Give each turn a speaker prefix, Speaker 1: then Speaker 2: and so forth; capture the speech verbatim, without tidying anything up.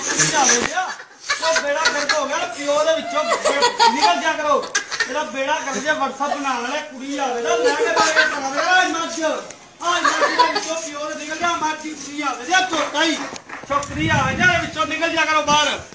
Speaker 1: छोकरी आवे दिया तो बेड़ा गर्क हो गया प्यो दे विचों निकल जा करो मेरा बेड़ा कर दिया WhatsApp बना ले कुड़ी आवे दा मैं के बारे करा दे आ मत आ मत विचों प्यो दे निकल जा माची कुड़ी आवे दिया चोटा ही छोकरी आवे जा विचों निकल जा करो बाहर